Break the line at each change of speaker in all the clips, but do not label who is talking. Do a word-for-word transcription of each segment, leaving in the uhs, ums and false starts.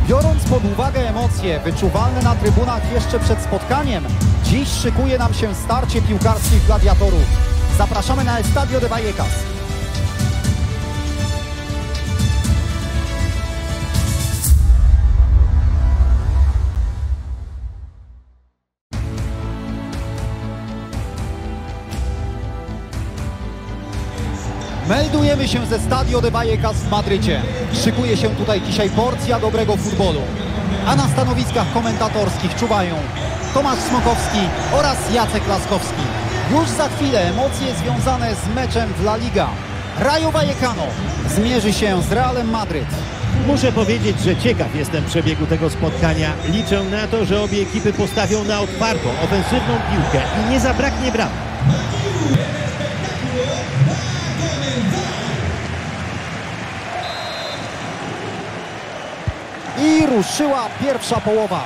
Biorąc pod uwagę emocje wyczuwalne na trybunach jeszcze przed spotkaniem, dziś szykuje nam się starcie piłkarskich gladiatorów. Zapraszamy na Estadio de Vallecas. Meldujemy się ze Estadio de Vallecas w Madrycie. Szykuje się tutaj dzisiaj porcja dobrego futbolu. A na stanowiskach komentatorskich czuwają Tomasz Smokowski oraz Jacek Laskowski. Już za chwilę emocje związane z meczem w La Liga. Rayo Vallecano zmierzy się z Realem Madryt.
Muszę powiedzieć, że ciekaw jestem przebiegu tego spotkania. Liczę na to, że obie ekipy postawią na otwartą, ofensywną piłkę i nie zabraknie bramek.
I ruszyła pierwsza połowa.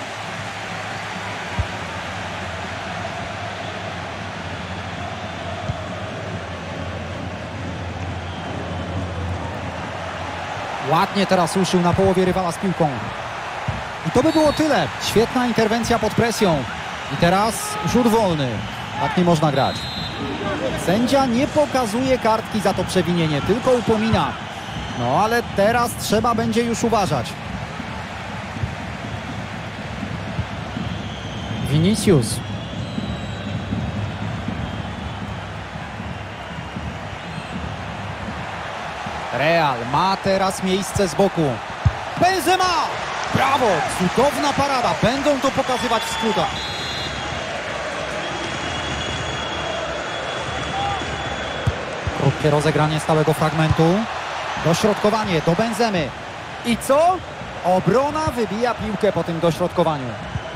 Ładnie teraz ruszył na połowie rywala z piłką. I to by było tyle. Świetna interwencja pod presją. I teraz rzut wolny. Tak nie można grać. Sędzia nie pokazuje kartki za to przewinienie, tylko upomina. No ale teraz trzeba będzie już uważać. Vinicius. Real ma teraz miejsce z boku. Benzema! Brawo! Cudowna parada. Będą to pokazywać w skrótach. Krótkie rozegranie stałego fragmentu. Dośrodkowanie do Benzemy. I co? Obrona wybija piłkę po tym dośrodkowaniu.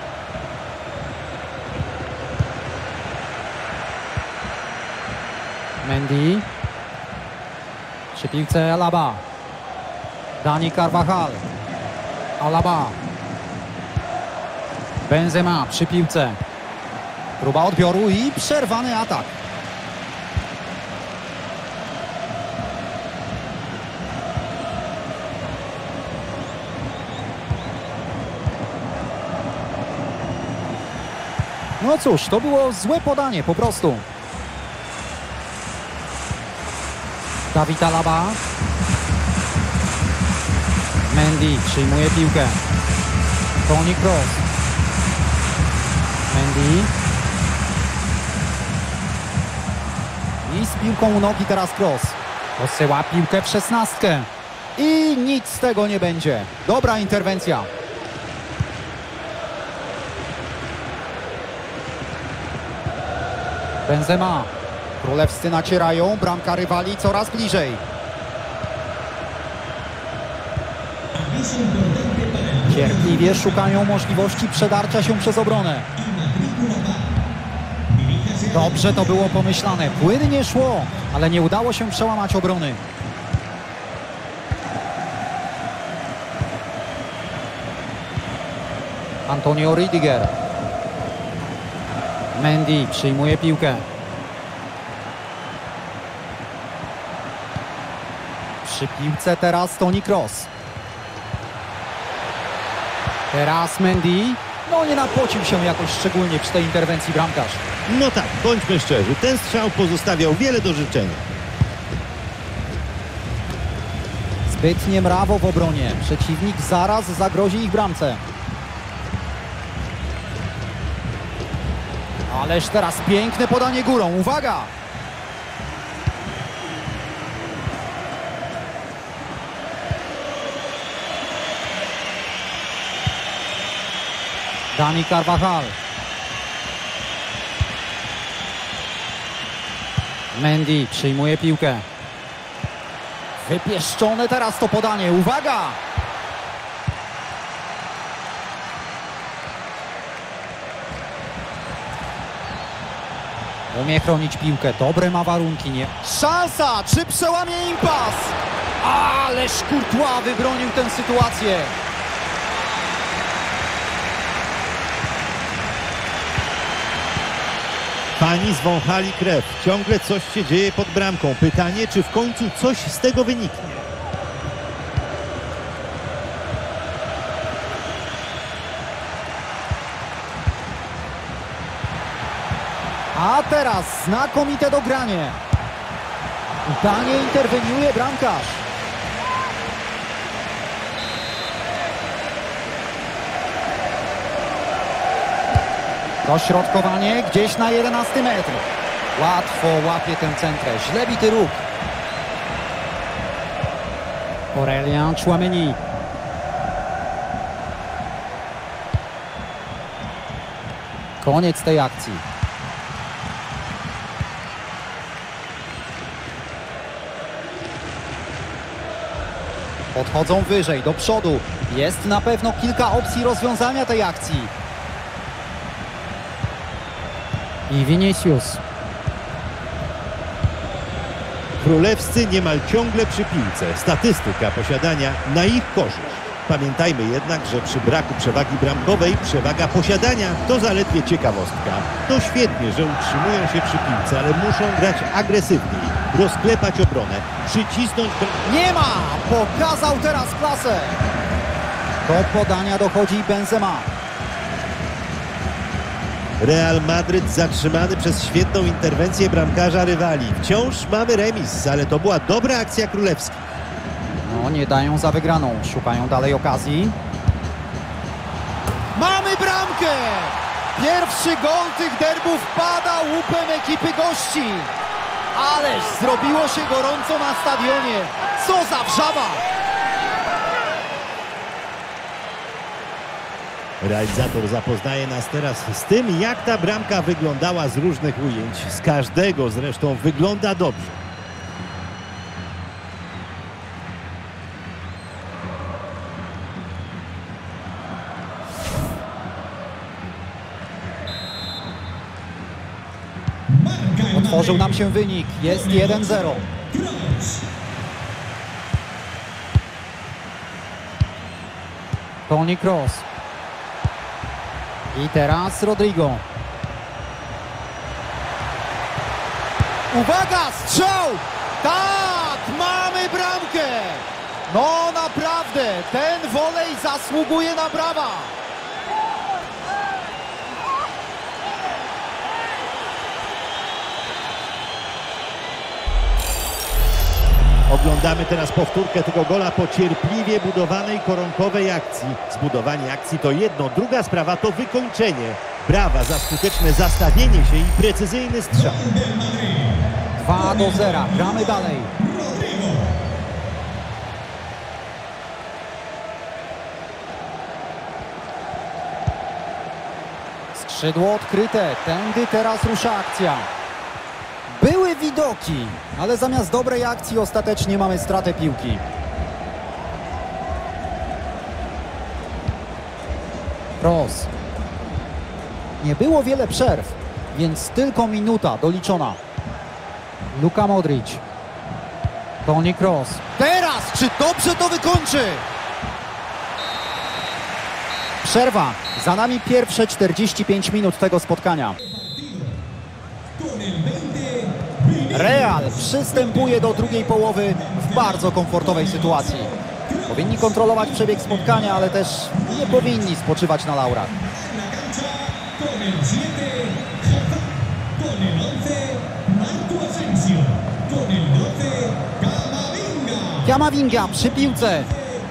Mendy. Przy piłce Alaba. Dani Carvajal. Alaba. Benzema przy piłce. Próba odbioru i przerwany atak. No cóż, to było złe podanie po prostu. David Alaba. Mendy przyjmuje piłkę. Toni Kroos. Mendy. I z piłką u nogi teraz Kroos. Posyła piłkę w szesnastkę. I nic z tego nie będzie. Dobra interwencja. Benzema. Królewscy nacierają, bramka rywali coraz bliżej. Cierpliwie szukają możliwości przedarcia się przez obronę. Dobrze to było pomyślane, płynnie szło, ale nie udało się przełamać obrony. Antonio Rüdiger. Mendy przyjmuje piłkę. Przy piłce teraz Toni Kroos. Teraz Mendy. No nie napocił się jakoś szczególnie przy tej interwencji bramkarz.
No tak, bądźmy szczerzy, ten strzał pozostawiał wiele do życzenia.
Zbytnie mrawo w obronie. Przeciwnik zaraz zagrozi ich bramce. Ależ teraz piękne podanie górą. Uwaga! Dani Carvajal. Mendy przyjmuje piłkę. Wypieszczone teraz to podanie. Uwaga! Umie chronić piłkę. Dobre ma warunki. Nie. Szansa! Czy przełamie impas? Ależ Courtois wybronił tę sytuację.
Fani zwąchali krew. Ciągle coś się dzieje pod bramką. Pytanie, czy w końcu coś z tego wyniknie.
A teraz znakomite dogranie. Udanie interweniuje bramkarz. Dośrodkowanie gdzieś na jedenasty metr. Łatwo łapie tę centrę. Źle bity róg. Aurelien Tchouaméni. Koniec tej akcji. Podchodzą wyżej, do przodu. Jest na pewno kilka opcji rozwiązania tej akcji. I Vinicius.
Królewscy niemal ciągle przy piłce. Statystyka posiadania na ich korzyść. Pamiętajmy jednak, że przy braku przewagi bramkowej przewaga posiadania to zaledwie ciekawostka. To świetnie, że utrzymują się przy piłce, ale muszą grać agresywniej, rozklepać obronę, przycisnąć...
Nie ma! Pokazał teraz klasę. Do podania dochodzi Benzema.
Real Madryt zatrzymany przez świetną interwencję bramkarza rywali. Wciąż mamy remis, ale to była dobra akcja królewskich.
No, nie dają za wygraną. Szukają dalej okazji. Mamy bramkę! Pierwszy gol tych derbów pada łupem ekipy gości. Ależ zrobiło się gorąco na stadionie. Co za wrzawa!
Realizator zapoznaje nas teraz z tym, jak ta bramka wyglądała z różnych ujęć. Z każdego zresztą wygląda dobrze.
Otworzył nam się wynik. Jest jeden zero. Toni Kroos. I teraz Rodrigo. Uwaga, strzał! Tak, mamy bramkę! No naprawdę, ten wolej zasługuje na brawa.
Oglądamy teraz powtórkę tego gola po cierpliwie budowanej koronkowej akcji. Zbudowanie akcji to jedno, druga sprawa to wykończenie. Brawa za skuteczne zastawienie się i precyzyjny strzał.
dwa do zera, gramy dalej. Skrzydło odkryte, tędy teraz rusza akcja. Były widoki, ale zamiast dobrej akcji ostatecznie mamy stratę piłki. Kroos. Nie było wiele przerw, więc tylko minuta doliczona. Luka Modric. Toni Kroos. Teraz, czy dobrze to wykończy? Przerwa. Za nami pierwsze czterdzieści pięć minut tego spotkania. Real przystępuje do drugiej połowy w bardzo komfortowej sytuacji. Powinni kontrolować przebieg spotkania, ale też nie powinni spoczywać na laurach. Camavinga przy piłce.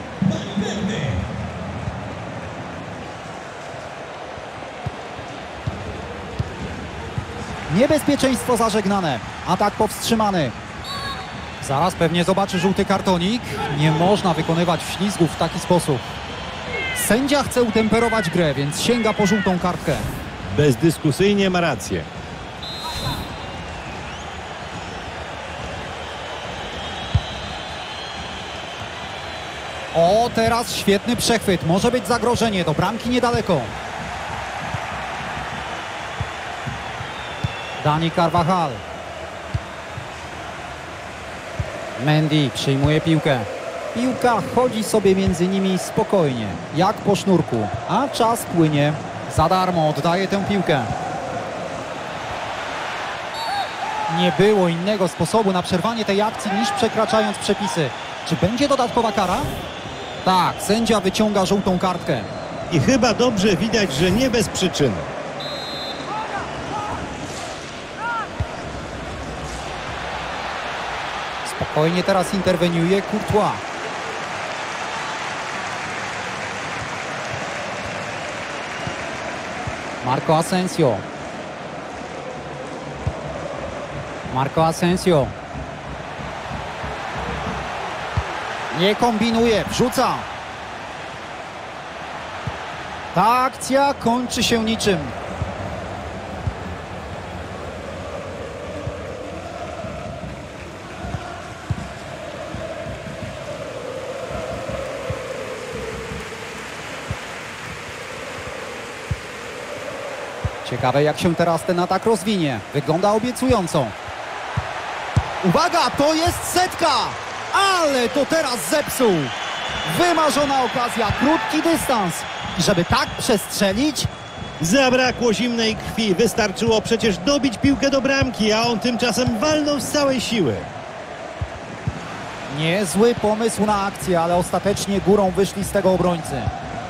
Niebezpieczeństwo zażegnane. Atak powstrzymany. Zaraz pewnie zobaczy żółty kartonik. Nie można wykonywać ślizgów w taki sposób. Sędzia chce utemperować grę, więc sięga po żółtą kartkę.
Bezdyskusyjnie ma rację.
O, teraz świetny przechwyt. Może być zagrożenie. Do bramki niedaleko. Dani Carvajal. Mendy przyjmuje piłkę. Piłka chodzi sobie między nimi spokojnie, jak po sznurku, a czas płynie. Za darmo oddaje tę piłkę. Nie było innego sposobu na przerwanie tej akcji niż przekraczając przepisy. Czy będzie dodatkowa kara? Tak, sędzia wyciąga żółtą kartkę.
I chyba dobrze widać, że nie bez przyczyny.
Spokojnie teraz interweniuje Courtois. Marco Asensio. Marco Asensio. Nie kombinuje, wrzuca. Ta akcja kończy się niczym. Ciekawe, jak się teraz ten atak rozwinie. Wygląda obiecująco. Uwaga, to jest setka! Ale to teraz zepsuł. Wymarzona okazja, krótki dystans. I żeby tak przestrzelić...
Zabrakło zimnej krwi. Wystarczyło przecież dobić piłkę do bramki, a on tymczasem walnął z całej siły.
Niezły pomysł na akcję, ale ostatecznie górą wyszli z tego obrońcy.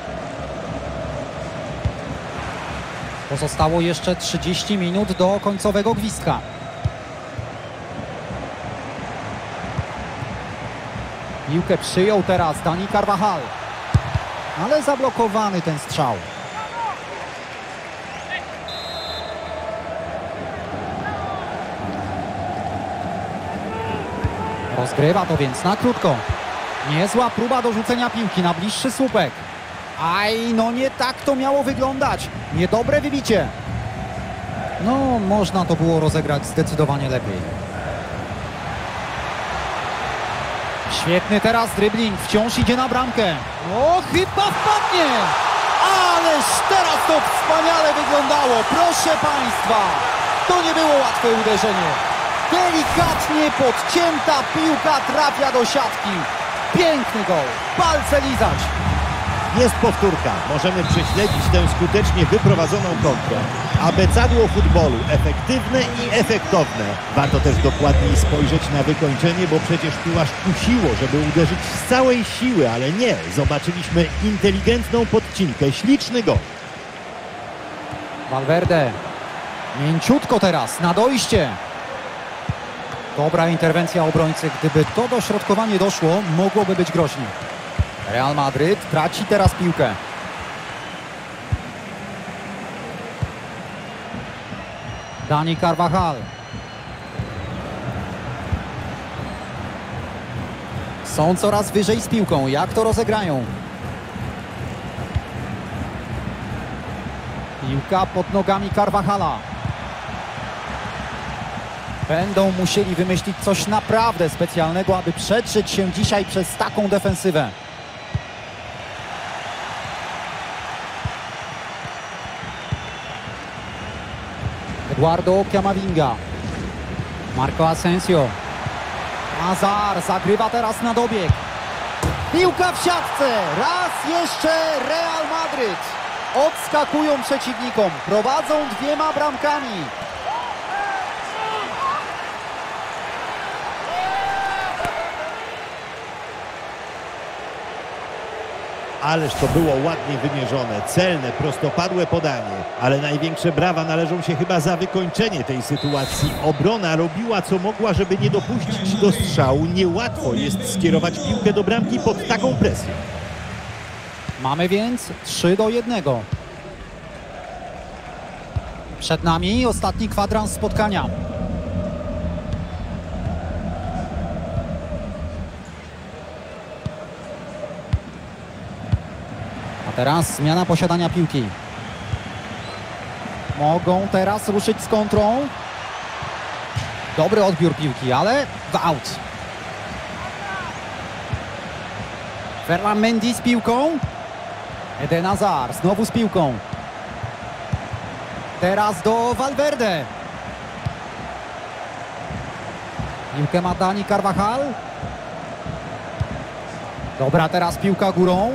Pozostało jeszcze trzydzieści minut do końcowego gwizdka. Piłkę przyjął teraz Dani Carvajal. Ale zablokowany ten strzał. Rozgrywa to więc na krótko. Niezła próba dorzucenia piłki na bliższy słupek. Aj, no nie tak to miało wyglądać. Niedobre wybicie. No, można to było rozegrać zdecydowanie lepiej. Świetny teraz dribbling. Wciąż idzie na bramkę. O, chyba wpadnie. Ależ teraz to wspaniale wyglądało. Proszę Państwa. To nie było łatwe uderzenie. Delikatnie podcięta piłka trafia do siatki. Piękny gol. Palce lizać.
Jest powtórka. Możemy prześledzić tę skutecznie wyprowadzoną kontrę. Abecadło futbolu. Efektywne i efektowne. Warto też dokładniej spojrzeć na wykończenie, bo przecież tu aż kusiło, żeby uderzyć z całej siły, ale nie. Zobaczyliśmy inteligentną podcinkę. Śliczny gol.
Valverde. Mięciutko teraz na dojście. Dobra interwencja obrońcy. Gdyby to dośrodkowanie doszło, mogłoby być groźnie. Real Madryt traci teraz piłkę. Dani Carvajal. Są coraz wyżej z piłką. Jak to rozegrają? Piłka pod nogami Carvajala. Będą musieli wymyślić coś naprawdę specjalnego, aby przetrzeć się dzisiaj przez taką defensywę. Eduardo Camavinga. Marco Asensio. Hazard zagrywa teraz na dobieg. Piłka w siatce. Raz jeszcze Real Madryt. Odskakują przeciwnikom. Prowadzą dwiema bramkami.
Ależ to było ładnie wymierzone, celne, prostopadłe podanie. Ale największe brawa należą się chyba za wykończenie tej sytuacji. Obrona robiła co mogła, żeby nie dopuścić do strzału. Niełatwo jest skierować piłkę do bramki pod taką presją.
Mamy więc trzy do jednego. Przed nami ostatni kwadrans spotkania. Teraz zmiana posiadania piłki. Mogą teraz ruszyć z kontrą. Dobry odbiór piłki, ale w aut. Ferland Mendy z piłką. Eden Hazard znowu z piłką. Teraz do Valverde. Piłkę ma Dani Carvajal. Dobra, teraz piłka górą.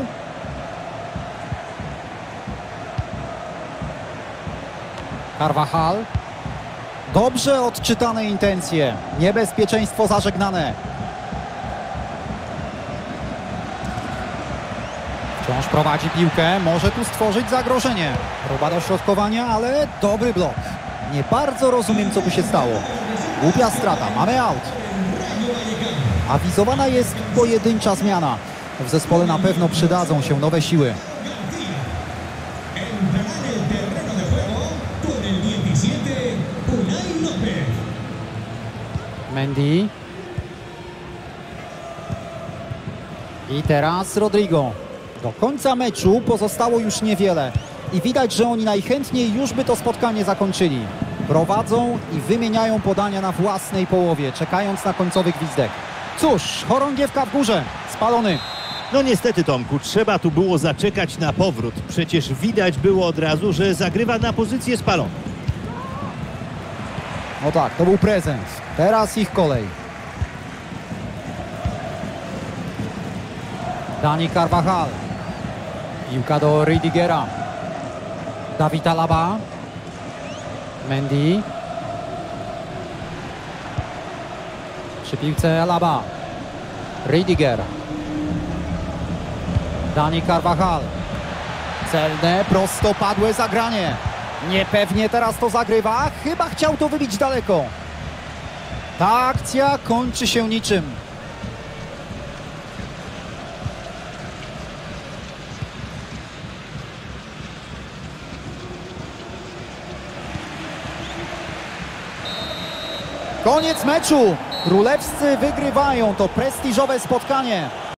Carvajal. Dobrze odczytane intencje. Niebezpieczeństwo zażegnane. Wciąż prowadzi piłkę. Może tu stworzyć zagrożenie. Próba dośrodkowania, ale dobry blok. Nie bardzo rozumiem, co tu się stało. Głupia strata. Mamy aut. Awizowana jest pojedyncza zmiana. W zespole na pewno przydadzą się nowe siły. Mendy. I teraz Rodrigo. Do końca meczu pozostało już niewiele. I widać, że oni najchętniej już by to spotkanie zakończyli. Prowadzą i wymieniają podania na własnej połowie, czekając na końcowy gwizdek. Cóż, chorągiewka w górze. Spalony.
No niestety, Tomku, trzeba tu było zaczekać na powrót. Przecież widać było od razu, że zagrywa na pozycję spaloną.
No tak, to był prezent. Teraz ich kolej. Dani Carvajal. Piłka do Rüdigera. David Alaba. Mendy. Przy piłce Alaba. Rüdiger. Dani Carvajal. Celne, prostopadłe zagranie. Niepewnie teraz to zagrywa. Chyba chciał to wybić daleko. Ta akcja kończy się niczym. Koniec meczu. Królewscy wygrywają to prestiżowe spotkanie.